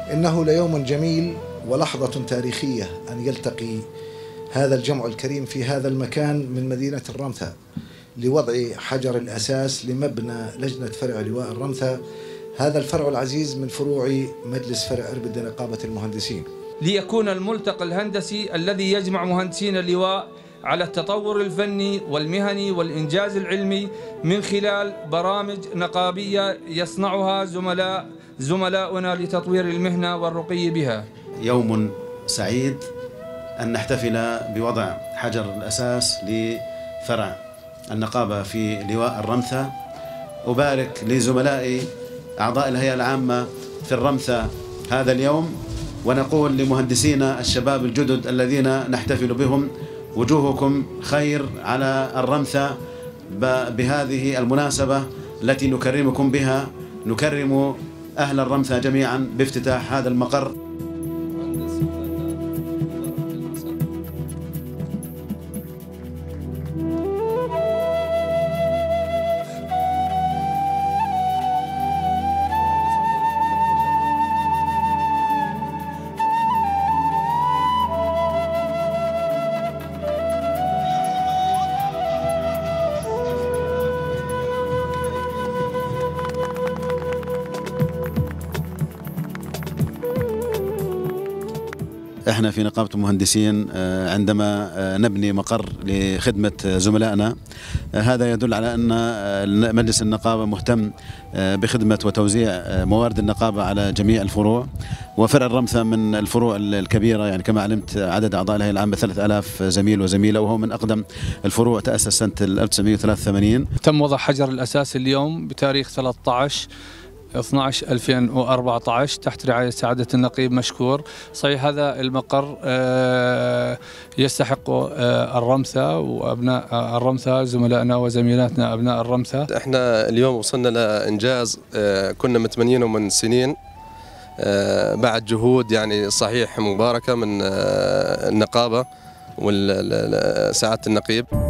إنه ليوم جميل ولحظة تاريخية أن يلتقي هذا الجمع الكريم في هذا المكان من مدينة الرمثا لوضع حجر الأساس لمبنى لجنة فرع لواء الرمثا، هذا الفرع العزيز من فروع مجلس فرع إربد لنقابة المهندسين، ليكون الملتقى الهندسي الذي يجمع مهندسين اللواء على التطور الفني والمهني والإنجاز العلمي من خلال برامج نقابية يصنعها زملاؤنا لتطوير المهنة والرقي بها. يوم سعيد أن نحتفل بوضع حجر الأساس لفرع النقابة في لواء الرمثا. أبارك لزملائي أعضاء الهيئة العامة في الرمثا هذا اليوم، ونقول لمهندسينا الشباب الجدد الذين نحتفل بهم: وجوهكم خير على الرمثا بهذه المناسبة التي نكرمكم بها. نكرم أهل الرمثا جميعا بافتتاح هذا المقر. احنا في نقابة المهندسين عندما نبني مقر لخدمة زملائنا، هذا يدل على أن مجلس النقابة مهتم بخدمة وتوزيع موارد النقابة على جميع الفروع، وفرع الرمثا من الفروع الكبيرة، يعني كما علمت عدد أعضاء الهيئة العامة 3000 زميل وزميلة، وهو من أقدم الفروع، تأسس سنة 1983. تم وضع حجر الأساس اليوم بتاريخ 13/12/2014 تحت رعاية سعادة النقيب مشكور. صحيح هذا المقر يستحق الرمثا وأبناء الرمثا، زملائنا وزميلاتنا أبناء الرمثا. احنا اليوم وصلنا لإنجاز كنا متمنينه من سنين، بعد جهود يعني صحيح مباركة من النقابة وسعادة النقيب.